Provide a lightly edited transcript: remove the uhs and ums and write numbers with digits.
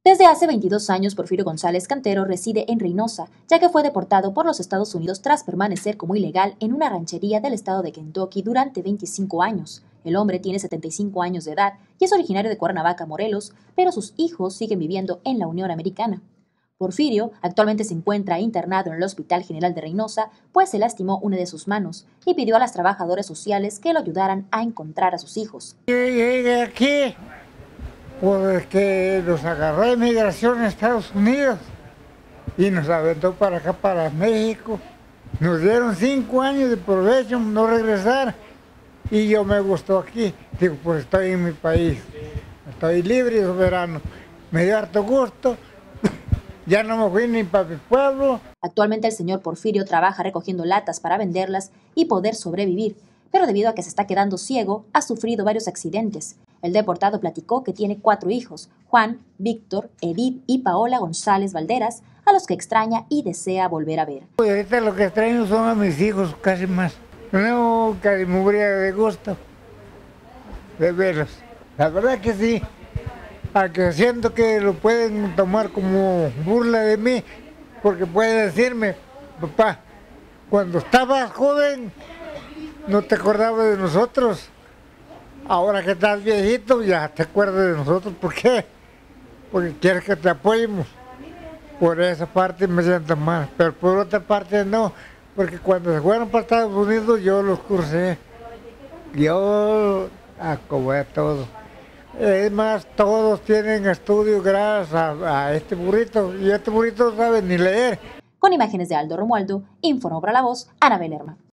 Desde hace 22 años, Porfirio González Cantero reside en Reynosa, ya que fue deportado por los Estados Unidos tras permanecer como ilegal en una ranchería del estado de Kentucky durante 25 años. El hombre tiene 75 años de edad y es originario de Cuernavaca, Morelos, pero sus hijos siguen viviendo en la Unión Americana. Porfirio actualmente se encuentra internado en el Hospital General de Reynosa, pues se lastimó una de sus manos y pidió a las trabajadoras sociales que lo ayudaran a encontrar a sus hijos. Llegué aquí porque nos agarró de migración a Estados Unidos y nos aventó para acá, para México. Nos dieron 5 años de provecho, no regresar, y yo me gustó aquí. Digo, pues estoy en mi país, estoy libre y soberano. Me dio harto gusto, ya no me fui ni para mi pueblo. Actualmente el señor Porfirio trabaja recogiendo latas para venderlas y poder sobrevivir, pero debido a que se está quedando ciego, ha sufrido varios accidentes. El deportado platicó que tiene 4 hijos, Juan, Víctor, Edith y Paola González Valderas, a los que extraña y desea volver a ver. Pues ahorita lo que extraño son a mis hijos, casi más. No, casi me moría de gusto de verlos. La verdad que sí, aunque siento que lo pueden tomar como burla de mí, porque pueden decirme, papá, cuando estabas joven no te acordabas de nosotros. Ahora que estás viejito, ya te acuerdas de nosotros. ¿Por qué? Porque quieres que te apoyemos. Por esa parte me siento mal, pero por otra parte no, porque cuando se fueron para Estados Unidos yo los cursé. Yo acabé todo. Es más, todos tienen estudios gracias a este burrito, y este burrito no sabe ni leer. Con imágenes de Aldo Romualdo, informó para La Voz, Anabel Lerma.